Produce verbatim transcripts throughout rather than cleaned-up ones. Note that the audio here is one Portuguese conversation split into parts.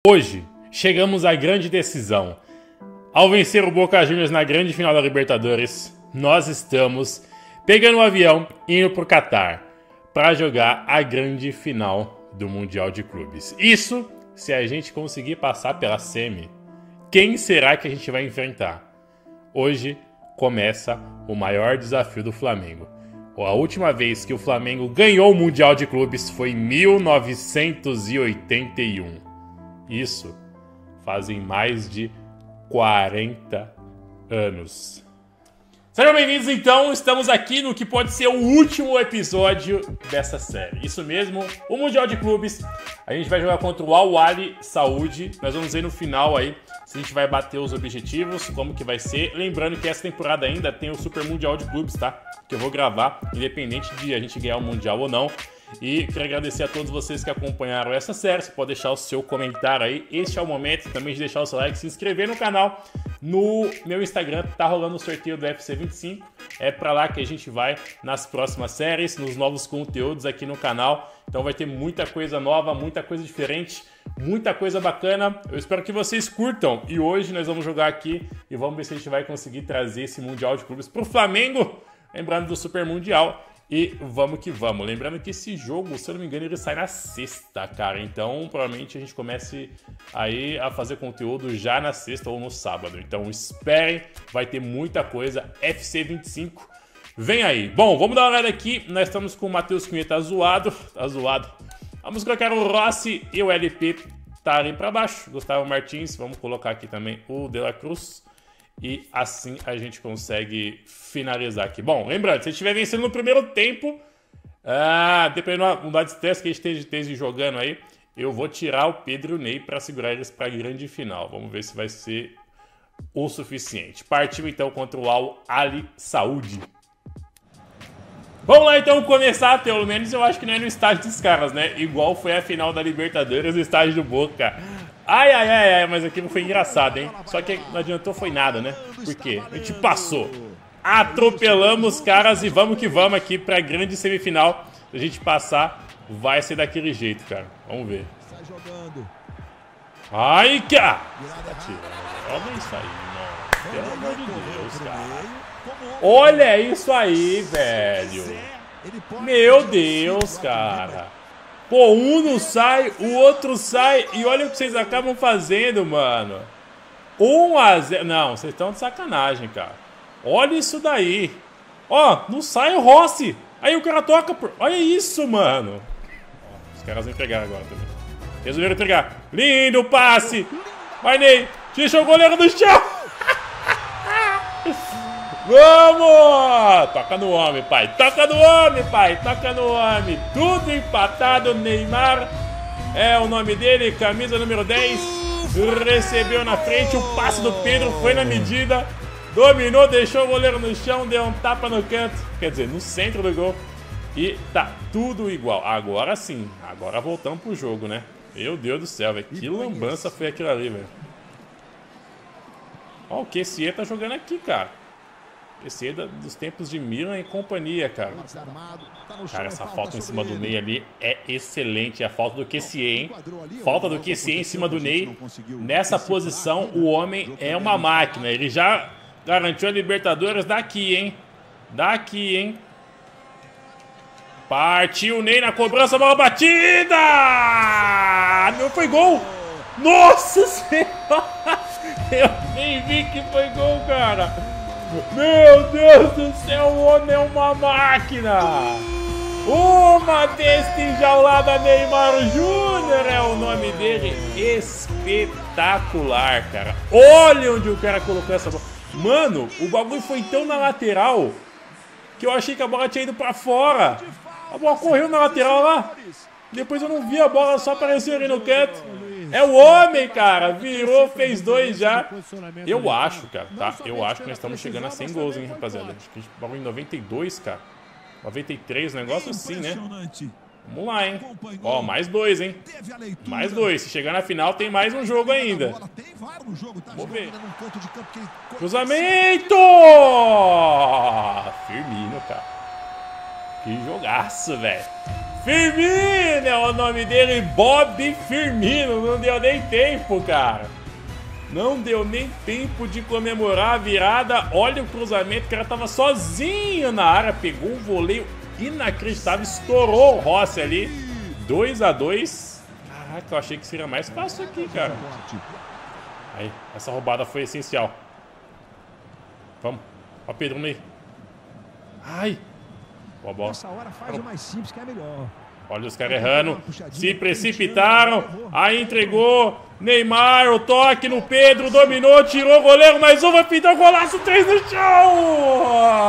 Hoje, chegamos à grande decisão. Ao vencer o Boca Juniors na grande final da Libertadores, nós estamos pegando um avião e indo pro Catar para jogar a grande final do Mundial de Clubes. Isso se a gente conseguir passar pela semi. Quem será que a gente vai enfrentar? Hoje começa o maior desafio do Flamengo. A última vez que o Flamengo ganhou o Mundial de Clubes foi em mil novecentos e oitenta e um. Isso fazem mais de quarenta anos. Sejam bem-vindos, então. Estamos aqui no que pode ser o último episódio dessa série. Isso mesmo, o Mundial de Clubes. A gente vai jogar contra o Al-Ahly Saúde. Nós vamos ver no final aí se a gente vai bater os objetivos, como que vai ser. Lembrando que essa temporada ainda tem o Super Mundial de Clubes, tá? Que eu vou gravar, independente de a gente ganhar o Mundial ou não. E quero agradecer a todos vocês que acompanharam essa série. Você pode deixar o seu comentário aí. Este é o momento também de deixar o seu like, se inscrever no canal. No meu Instagram tá rolando o sorteio do F C vinte e cinco. É pra lá que a gente vai nas próximas séries, nos novos conteúdos aqui no canal. Então vai ter muita coisa nova, muita coisa diferente, muita coisa bacana. Eu espero que vocês curtam. E hoje nós vamos jogar aqui e vamos ver se a gente vai conseguir trazer esse Mundial de Clubes pro Flamengo. Lembrando do Super Mundial. E vamos que vamos. Lembrando que esse jogo, se eu não me engano, ele sai na sexta, cara. Então, provavelmente a gente comece aí a fazer conteúdo já na sexta ou no sábado. Então, esperem. Vai ter muita coisa. F C vinte e cinco. Vem aí. Bom, vamos dar uma olhada aqui. Nós estamos com o Matheus Cunha, tá zoado. Tá zoado. Vamos colocar o Rossi e o L P tá ali pra baixo. Gustavo Martins. Vamos colocar aqui também o De La Cruz. E assim a gente consegue finalizar aqui. Bom, lembrando, se estiver vencendo no primeiro tempo, ah, dependendo da unidade de teste que a gente esteja jogando aí, eu vou tirar o Pedro e o Ney para segurar eles para a grande final. Vamos ver se vai ser o suficiente. Partiu então contra o Al-Ahly Saúde. Vamos lá então começar, pelo menos eu acho que não é no estádio dos caras, né? Igual foi a final da Libertadores, o estádio do Boca. Ai, ai, ai, ai, mas aquilo foi engraçado, hein? Só que não adiantou foi nada, né? Por quê? A gente passou. Atropelamos os caras e vamos que vamos aqui pra grande semifinal. Se a gente passar, vai ser daquele jeito, cara. Vamos ver. Ai, cara! Olha isso aí, mano. Pelo amor de Deus, cara. Olha isso aí, velho. Meu Deus, cara. Pô, um não sai, o outro sai. E olha o que vocês acabam fazendo, mano. um a zero. Não, vocês estão de sacanagem, cara. Olha isso daí. Ó, não sai o Rossi. Aí o cara toca por... Olha isso, mano. Ó, os caras vão entregar agora também. Resolveram entregar. Lindo passe. Vai, Ney. Deixa o goleiro no chão. Vamos! Toca no homem, pai. Toca no homem, pai. Toca no homem. Tudo empatado. Neymar é o nome dele. Camisa número dez. Recebeu na frente. O passe do Pedro foi na medida. Dominou, deixou o goleiro no chão. Deu um tapa no canto. Quer dizer, no centro do gol. E tá tudo igual. Agora sim. Agora voltamos pro jogo, né? Meu Deus do céu, velho. Que lambança foi aquilo ali, velho. Ó, o Kessié tá jogando aqui, cara. Esse é dos tempos de Milan e companhia, cara. Cara, essa falta em cima do Ney ali é excelente. A falta do Kessié, hein? Falta do Kessié em cima do Ney. Nessa posição, o homem é uma máquina. Ele já garantiu a Libertadores daqui, hein? Daqui, hein? Partiu o Ney na cobrança, bola batida! Não foi gol! Nossa Senhora! Eu nem vi que foi gol, cara! Meu Deus do céu, o homem é uma máquina! Uma besta enjaulada, Neymar Júnior é o nome dele. Espetacular, cara. Olha onde o cara colocou essa bola. Mano, o bagulho foi tão na lateral que eu achei que a bola tinha ido pra fora. A bola correu na lateral lá. Depois eu não vi a bola, só apareceu ali no canto. É o homem, cara. Virou, fez dois já. Eu acho, cara, tá? Eu acho que nós estamos chegando a cem gols, hein, rapaziada. Acho que a gente pagou em noventa e dois, cara. noventa e três, negócio assim, né? Vamos lá, hein? Ó, mais dois, hein? Mais dois. Se chegar na final, tem mais um jogo ainda. Vamos ver. Cruzamento! Firmino, cara. Que jogaço, velho. Firmino é o nome dele, Bob Firmino. Não deu nem tempo, cara. Não deu nem tempo de comemorar a virada. Olha o cruzamento, o cara tava sozinho na área. Pegou um voleio inacreditável, estourou o Rossi ali. dois a dois. Caraca, eu achei que seria mais fácil aqui, cara. Aí, essa roubada foi essencial. Vamos. Ó o Pedro aí. Ai. Boa bola. Olha os caras errando. Se precipitaram. Aí entregou. Neymar, o toque no Pedro. Dominou, tirou o goleiro. Mais um, vai pintar o golaço. Três no chão.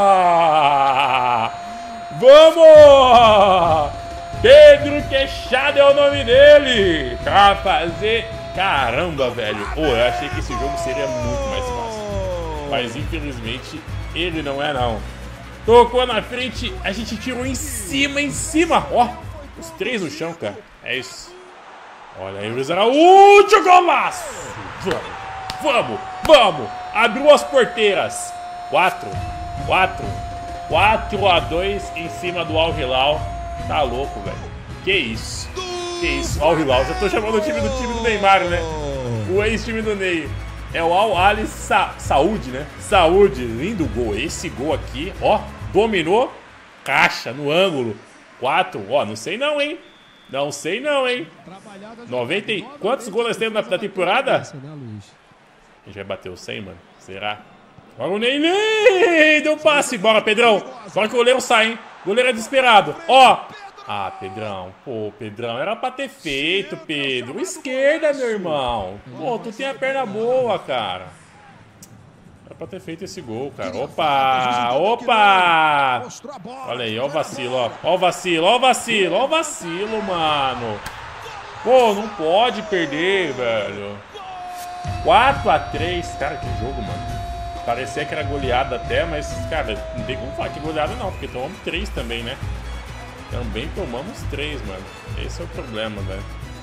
Vamos! Pedro Queixada é o nome dele. Pra fazer... Caramba, velho. Pô, eu achei que esse jogo seria muito mais fácil. Mas infelizmente ele não é, não. Tocou na frente, a gente tirou em cima, em cima. Ó, os três no chão, cara. É isso. Olha aí, Luiz Araújo, golaço! Vamos, vamos, vamos. Abriu as porteiras. Quatro, quatro, quatro a dois em cima do Al Hilal. Tá louco, velho. Que isso? Que isso? Al Hilal. Já tô chamando o time do time do Neymar, né? O ex-time do Ney. É o Al Ali Sa Saúde, né? Saúde. Lindo gol. Esse gol aqui, ó. Dominou. Caixa no ângulo. Quatro. Ó, não sei não, hein? Não sei não, hein? noventa. Quantos gols nós temos na, na temporada? A gente vai bater o cem, mano. Será? Olha o Ney. Ney! Deu passe. Bora, Pedrão. Bora que o goleiro sai, hein? O goleiro é desesperado. Ó. Ah, Pedrão. Pô, Pedrão. Era pra ter feito, Pedro. Esquerda, meu irmão. Pô, tu tem a perna boa, cara. Era pra ter feito esse gol, cara. Opa! Opa! Olha aí, ó o vacilo, ó. Ó o vacilo, ó o vacilo. Ó o vacilo, mano. Pô, não pode perder, velho. quatro a três. Cara, que jogo, mano. Parecia que era goleada até, mas, cara, não tem como falar que goleada não, porque tomamos três também, né? Também tomamos três, mano. Esse é o problema, velho.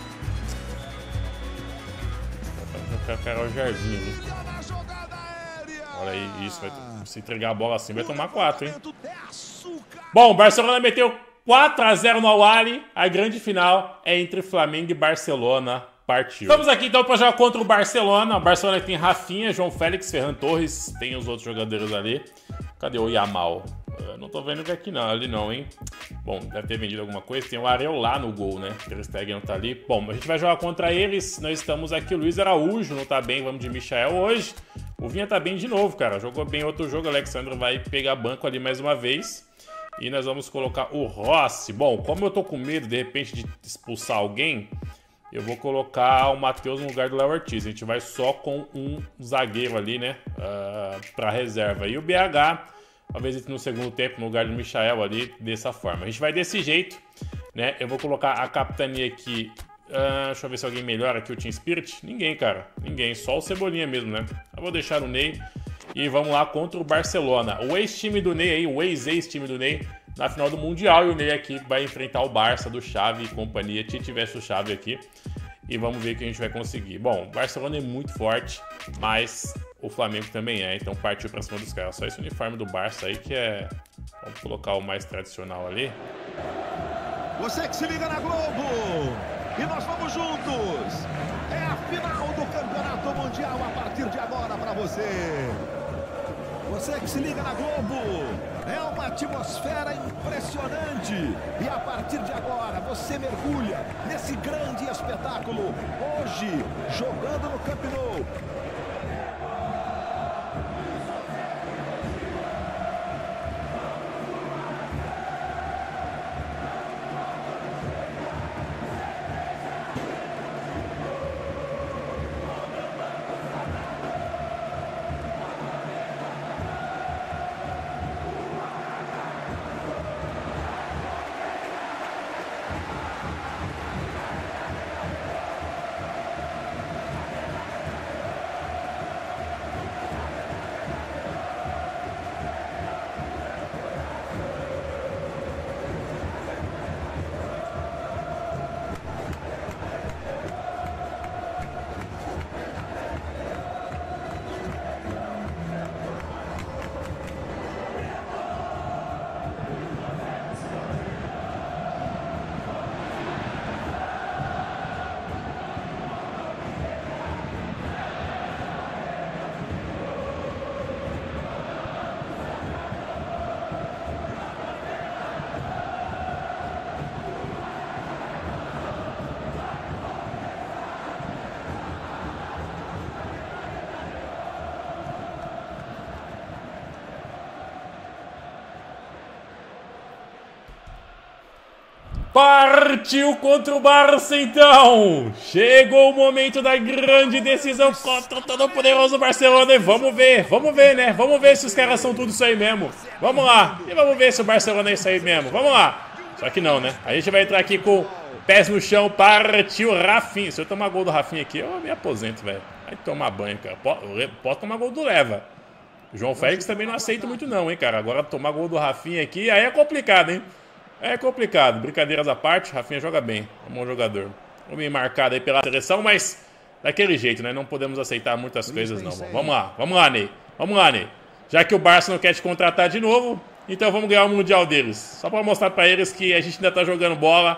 Vai ficar o Jardim ali. Olha aí, isso. Vai, se entregar a bola assim, vai tomar quatro, hein? Bom, o Barcelona meteu quatro a zero no Al Ahly. A grande final é entre Flamengo e Barcelona. Partiu. Estamos aqui então para jogar contra o Barcelona. O Barcelona tem Rafinha, João Félix, Ferran Torres. Tem os outros jogadores ali. Cadê o Yamal? Eu não tô vendo ele aqui não, ali não, hein? Bom, deve ter vendido alguma coisa. Tem o Areola no gol, né? Ter Stegen não tá ali. Bom, a gente vai jogar contra eles. Nós estamos aqui. O Luiz Araújo não tá bem. Vamos de Michael hoje. O Vinha tá bem de novo, cara. Jogou bem outro jogo. O Alexandre vai pegar banco ali mais uma vez. E nós vamos colocar o Rossi. Bom, como eu tô com medo, de repente, de expulsar alguém, eu vou colocar o Matheus no lugar do Léo Ortiz. A gente vai só com um zagueiro ali, né? Uh, pra reserva. E o B H... Talvez entre no segundo tempo, no lugar do Michael ali, dessa forma. A gente vai desse jeito, né? Eu vou colocar a capitania aqui. Uh, deixa eu ver se alguém melhora aqui o Team Spirit. Ninguém, cara. Ninguém. Só o Cebolinha mesmo, né? Eu vou deixar o Ney. E vamos lá contra o Barcelona. O ex-time do Ney aí, o ex-ex-time do Ney, na final do Mundial. E o Ney aqui vai enfrentar o Barça do Xavi e companhia. Tite versus Xavi aqui. E vamos ver o que a gente vai conseguir. Bom, o Barcelona é muito forte, mas o Flamengo também é. Então partiu pra cima dos caras. Só esse uniforme do Barça aí que é... Vamos colocar o mais tradicional ali. Você que se liga na Globo! E nós vamos juntos! É a final do Campeonato Mundial a partir de agora pra você! Você que se liga na Globo! É uma atmosfera impressionante! E a partir de agora você mergulha nesse grande espetáculo. Hoje, jogando no Camp Nou. Partiu contra o Barça, então. Chegou o momento da grande decisão contra o todo poderoso Barcelona. E vamos ver, vamos ver, né? Vamos ver se os caras são tudo isso aí mesmo. Vamos lá. E vamos ver se o Barcelona é isso aí mesmo. Vamos lá. Só que não, né? A gente vai entrar aqui com pés no chão. Partiu Rafinha. Se eu tomar gol do Rafinha aqui, eu me aposento, velho. Vai tomar banho, cara. Posso tomar gol do Leva. O João Félix também não aceita muito não, hein, cara. Agora tomar gol do Rafinha aqui, aí é complicado, hein? É complicado, brincadeiras à parte, Rafinha joga bem, é um bom jogador. Homem marcado aí pela seleção, mas daquele jeito, né? Não podemos aceitar muitas coisas, não. Vamos lá, vamos lá, Ney. Vamos lá, Ney. Já que o Barça não quer te contratar de novo, então vamos ganhar o Mundial deles. Só pra mostrar pra eles que a gente ainda tá jogando bola.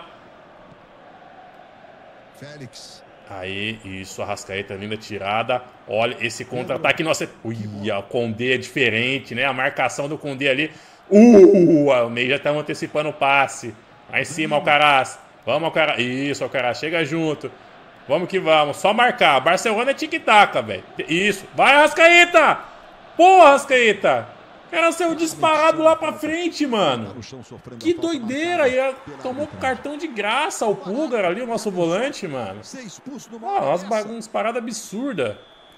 Félix. Aí, isso, a Arrascaeta, linda tirada. Olha, esse contra-ataque, nossa... Ui, o Condé é diferente, né? A marcação do Condé ali... Uh, o Ney já está antecipando o passe. Lá em cima, Alcaraz. Vamos, Alcaraz. Isso, Alcaraz, chega junto. Vamos que vamos. Só marcar. Barcelona é tic-tac, velho. Isso. Vai, Arrascaeta! Porra, Arrascaeta! O cara saiu disparado lá pra frente, mano. Que doideira. E tomou cartão de graça o Pulgar ali, o nosso volante, mano. Ah, umas, umas paradas absurdas.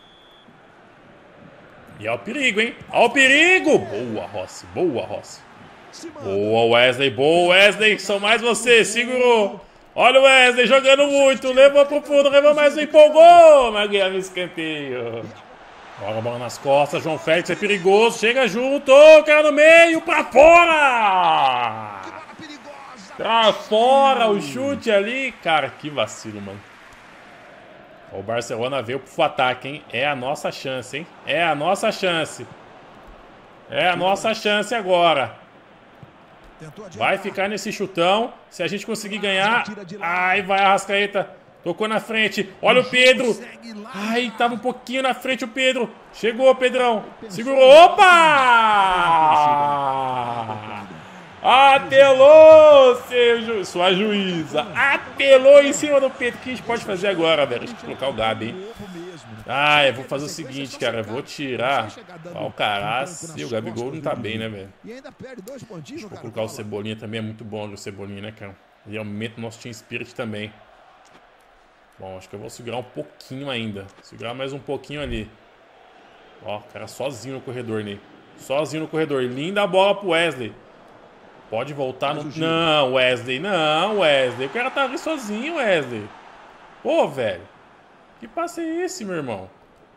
E é o perigo, hein? Olha o perigo! Boa, Rossi. Boa, Rossi. Boa, Wesley. Boa, Wesley. São mais você. Segurou. Olha o Wesley jogando muito. Levou pro fundo. Levou mais um. Empolgou. Mas ganhava escanteio. Olha a bola nas costas. João Félix é perigoso. Chega junto. Cara no meio. Pra fora. Pra fora. O chute ali. Cara, que vacilo, mano. O Barcelona veio pro ataque, hein? É a nossa chance, hein? É a nossa chance. É a nossa chance agora. Vai ficar nesse chutão. Se a gente conseguir ganhar... Ai, vai a Arrascaeta. Tocou na frente. Olha o Pedro. Ai, tava um pouquinho na frente o Pedro. Chegou, Pedrão. Segurou. Opa! Apelou, seu ju... sua juíza. Apelou em cima do Pedro. O que a gente pode fazer agora, velho? Deixa eu colocar o Gabi, hein? Ah, eu vou fazer o seguinte, cara. Eu vou tirar o Alcaraz. E o Gabigol não tá bem, né, velho? Deixa eu colocar o Cebolinha também. É muito bom o Cebolinha, né, cara? Ele aumenta o nosso Team Spirit também. Bom, acho que eu vou segurar um pouquinho ainda. Segurar mais um pouquinho ali. Ó, o cara sozinho no corredor, né? Sozinho no corredor. Linda a bola pro Wesley. Pode voltar no... Não, Wesley. Não, Wesley. O cara tá ali sozinho, Wesley. Pô, velho. Que passe é esse, meu irmão?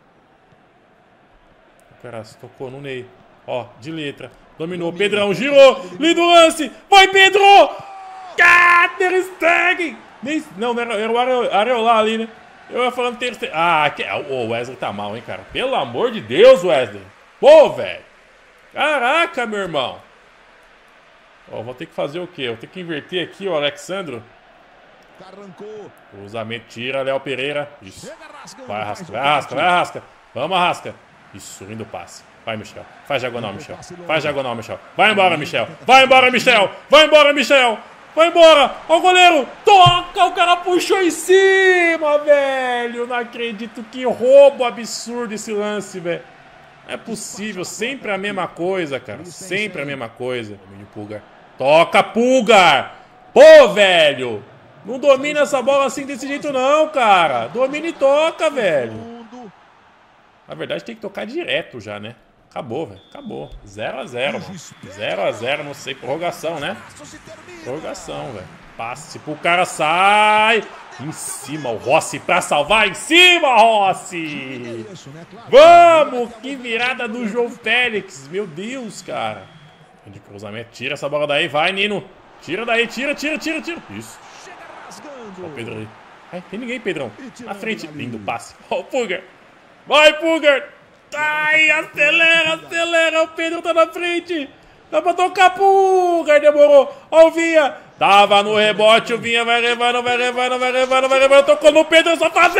O cara se tocou no Ney. Ó, de letra. Dominou. Pedrão girou. Lindo lance. Vai, Pedro! Ter Stegen! Não, não era, era o Areolar ali, né? Eu ia falando Ter Stegen. Ah, que... o Wesley tá mal, hein, cara? Pelo amor de Deus, Wesley. Pô, velho. Caraca, meu irmão. Ó, vou ter que fazer o quê? Eu vou ter que inverter aqui, ó, Alexandro. Cruzamento, tira, Léo Pereira. Isso. Vai, Arrasca, vai, Arrasca, vai, Arrasca. Vamos, Arrasca. Isso, lindo passe. Vai, Michel. Faz diagonal, Michel. Faz diagonal, Michel. Vai embora, Michel. Vai embora, Michel. Vai embora, Michel. Vai embora. Ó o goleiro. Toca, o cara puxou em cima, velho. Não acredito, que roubo absurdo esse lance, velho. Não é possível, sempre a mesma coisa, cara. Sempre a mesma coisa. Domínio Pulgar. Toca, Pulgar! Pô, velho! Não domina essa bola assim desse jeito não, cara. Domina e toca, velho. Na verdade tem que tocar direto já, né? Acabou, velho. Acabou. zero a zero, mano. zero a zero, não sei. Prorrogação, né? Prorrogação, velho. Passe pro cara, sai! Em cima, o Rossi pra salvar. Em cima, Rossi! Vamos! Que virada do João Félix. Meu Deus, cara. De cruzamento. Tira essa bola daí. Vai, Nino. Tira daí. Tira, tira, tira, tira. Isso. Ó o Pedro ali. Ai, tem ninguém, Pedrão. Na frente. Lindo passe. Ó o Pulgar. Vai, Pulgar. Ai, acelera, acelera. O Pedro tá na frente. Dá pra tocar, Pulgar. Demorou. Ó o Vinha. Tava no rebote, o Vinha vai levando, vai levando, vai levando, vai levando. Tocou no Pedro, só fazer!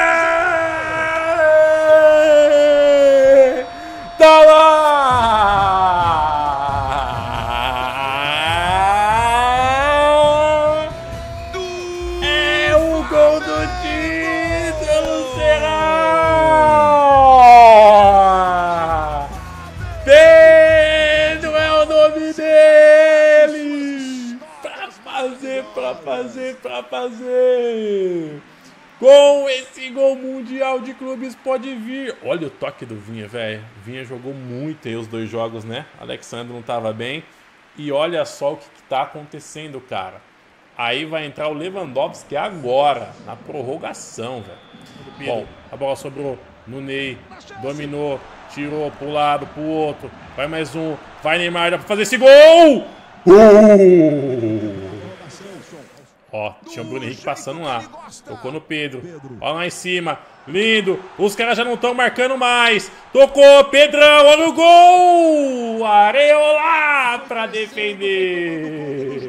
Tá lá! É o gol do título, será? Pedro é o nome dele! Pra fazer, pra Mundial de Clubes pode vir. Olha o toque do Vinha, velho. Vinha jogou muito aí os dois jogos, né? Alexandre não tava bem. E olha só o que, que tá acontecendo, cara. Aí vai entrar o Lewandowski agora, na prorrogação, velho. Bom, a bola sobrou no Ney. Dominou, tirou pro lado, pro outro. Vai mais um. Vai Neymar, dá pra fazer esse gol! Uh! Ó, tinha o Bruno Henrique passando lá. Tocou no Pedro. Ó lá em cima. Lindo. Os caras já não estão marcando mais. Tocou, Pedrão. Olha o gol! Areola pra defender.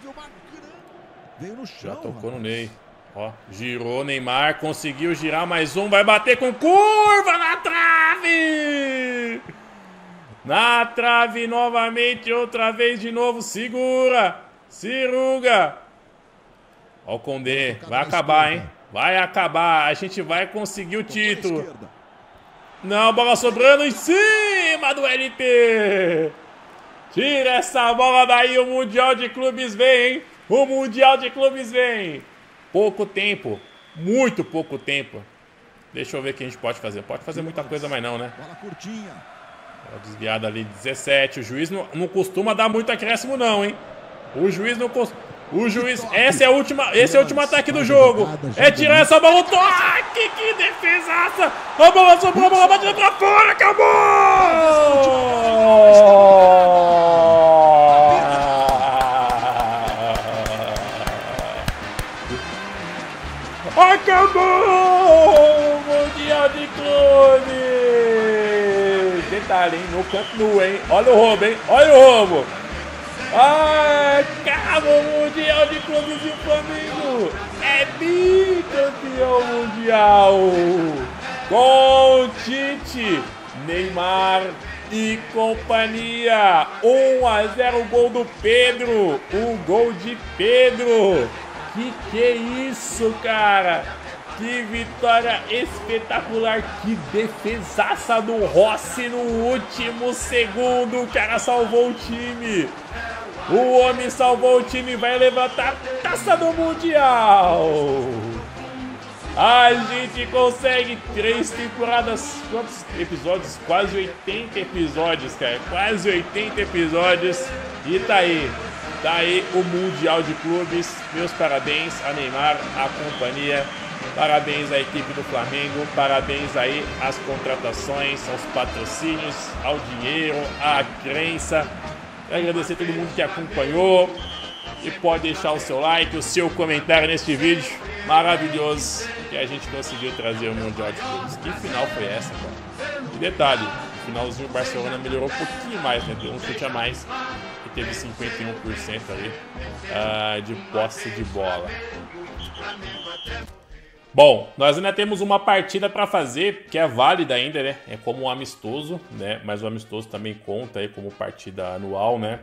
Já tocou no Ney. Ó, girou Neymar. Conseguiu girar mais um. Vai bater com curva na trave. Na trave novamente. Outra vez de novo. Segura. Ciruga. Ó o Condé, vai acabar, hein? Vai acabar, a gente vai conseguir o título. Não, bola sobrando em cima do L P. Tira essa bola daí, o Mundial de Clubes vem, hein? O Mundial de Clubes vem. Pouco tempo, muito pouco tempo. Deixa eu ver o que a gente pode fazer. Pode fazer muita coisa, mas não, né? Bola curtinha. Desviada ali, dezessete. O juiz não, não costuma dar muito acréscimo, não, hein? O juiz não costuma... O juiz, essa é a última, esse é o último ataque do jogo. É tirar essa bola, o toque, que defesaça. A bola sobrou, a bola bateu pra fora, acabou! Acabou o Mundial de Clubes! Detalhe, hein, no Camp Nou, hein? Olha o roubo, hein? Olha o roubo! Ah, acaba o Mundial de Clubes e o Flamengo é bicampeão mundial com Tite, Neymar e companhia. um a zero, gol do Pedro, um gol de Pedro. Que que é isso, cara? Que vitória espetacular, que defesaça do Rossi no último segundo. O cara salvou o time. O homem salvou o time, vai levantar a taça do Mundial. A gente consegue três temporadas, quantos episódios? Quase oitenta episódios, cara. Quase oitenta episódios. E tá aí, tá aí o Mundial de Clubes. Meus parabéns a Neymar, a companhia. Parabéns à equipe do Flamengo, parabéns aí às contratações, aos patrocínios, ao dinheiro, à crença. Quero agradecer a todo mundo que acompanhou e pode deixar o seu like, o seu comentário neste vídeo maravilhoso que a gente conseguiu trazer o Mundial de Clubes. Que final foi essa, cara? E detalhe, no finalzinho o Barcelona melhorou um pouquinho mais, né? Deu um chute a mais e teve cinquenta e um por cento ali uh, de posse de bola. Bom, nós ainda temos uma partida para fazer, que é válida ainda, né? É como um amistoso, né? Mas o amistoso também conta aí como partida anual, né?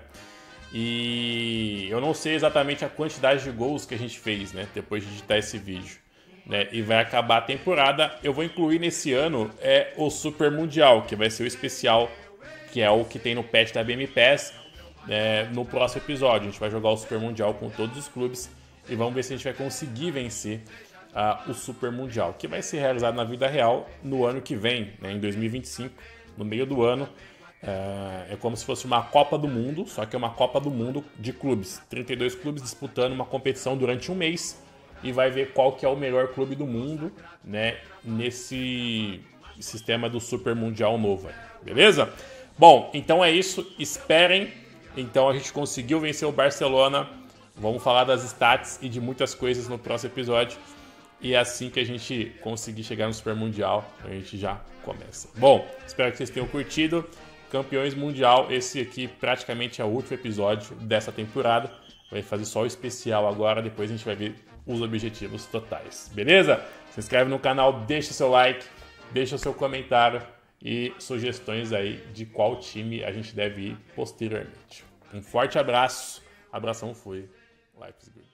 E eu não sei exatamente a quantidade de gols que a gente fez, né? Depois de editar esse vídeo, né? E vai acabar a temporada. Eu vou incluir nesse ano é o Super Mundial, que vai ser o especial, que é o que tem no patch da B M Pass, né? No próximo episódio. A gente vai jogar o Super Mundial com todos os clubes e vamos ver se a gente vai conseguir vencer Uh, o Super Mundial, que vai ser realizado na vida real no ano que vem, né, em dois mil e vinte e cinco, no meio do ano. Uh, é como se fosse uma Copa do Mundo, só que é uma Copa do Mundo de clubes. trinta e dois clubes disputando uma competição durante um mês e vai ver qual que é o melhor clube do mundo, né, nesse sistema do Super Mundial novo. Beleza? Bom, então é isso. Esperem. Então a gente conseguiu vencer o Barcelona. Vamos falar das stats e de muitas coisas no próximo episódio. E é assim que a gente conseguir chegar no Super Mundial, a gente já começa. Bom, espero que vocês tenham curtido. Campeões Mundial, esse aqui praticamente é o último episódio dessa temporada. Vai fazer só o especial agora, depois a gente vai ver os objetivos totais. Beleza? Se inscreve no canal, deixa seu like, deixa o seu comentário e sugestões aí de qual time a gente deve ir posteriormente. Um forte abraço, abração, fui. Life is good.